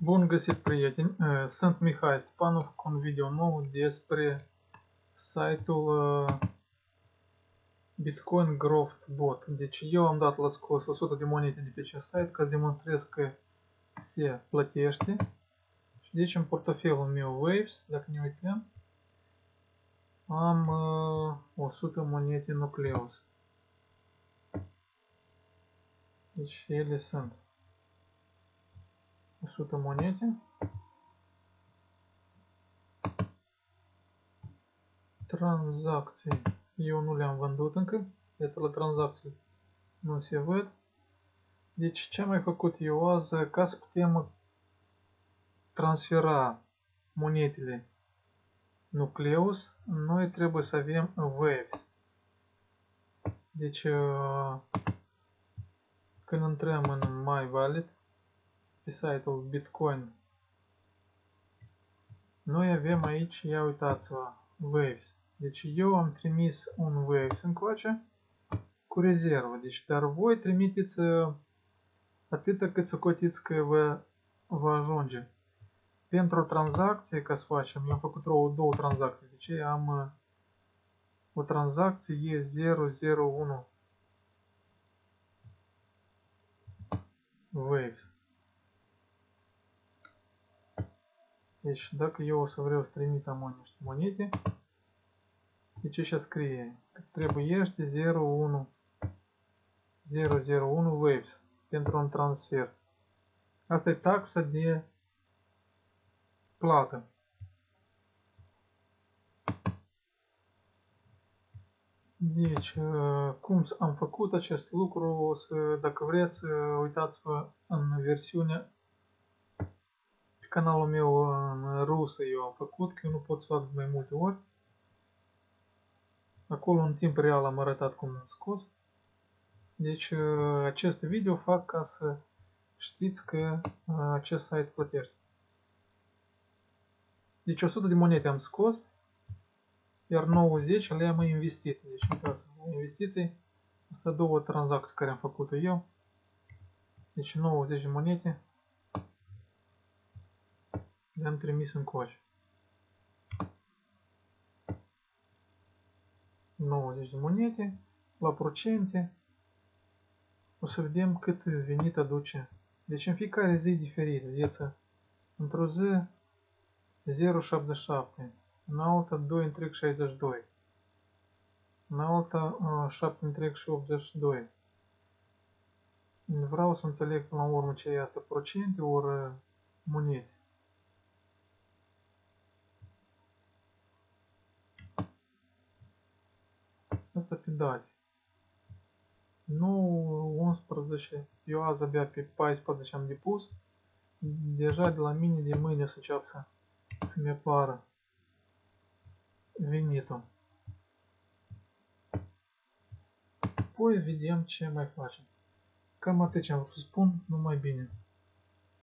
Bun găsit, prieteni! Sunt Mihai Stepanov cu un video nou despre site-ul Bitcoin Growth Bot. Deci eu am dat la scos 100 de monede de pe acest site ca să demonstrez că se plătește. Și deci în portofelul meu Waves, dacă ne uităm, am 100 monede Nucleus. Deci ele sunt 100 monede. Tranzacții. Eu nu le-am vândut încă. Iată, la tranzacții nu se văd. Deci ce am mai făcut eu azi, ca să putem transfera monedele Nucleus, noi trebuie să avem Waves. Deci când intrăm în My Wallet pe site-ul Bitcoin, noi avem aici, ia uitați-vă, Waves. Deci eu am trimis un Waves încoace cu rezervă. Deci, dar voi trimiteți atâta cât socotiți că vă ajunge. Pentru o tranzacție, ca să facem, eu am făcut două tranzacții. Deci am o tranzacție E001 Waves. Deci dacă eu o să vreau să trimit niște monede, deci așa scrie că trebuiește 001 Waves pentru un transfer. Asta e taxa de plată. Deci, cum am făcut acest lucru, dacă vreți, uitați-vă în versiunea pe canalul meu în rusă eu am făcut, că eu nu pot să fac de mai multe ori. Acolo în timp real am arătat cum am scos. Deci, acest video fac ca să știți că acest site plătește. Deci 100 de monede am scos, iar 90 le-am investit. Deci, uitați, investiții, asta două tranzacții care am făcut eu. Deci 90 de monede le-am trimis încoace. 90 de monede, la procente, o să vedem cât venit aduce. Deci în fiecare zi diferit, vedeți, într-o zi 0,77, în alta 2,62, în alta 7,82. Vreau să înțeleg până la urmă ce e asta, procente ori monede. Asta pe date. 9, 11, eu azi abia pe 14 am depus. Deja de la mine de mâine să încep să-mi apară venitul. Apoi vedem ce mai facem. Cam atât ce am vrut să spun, numai bine.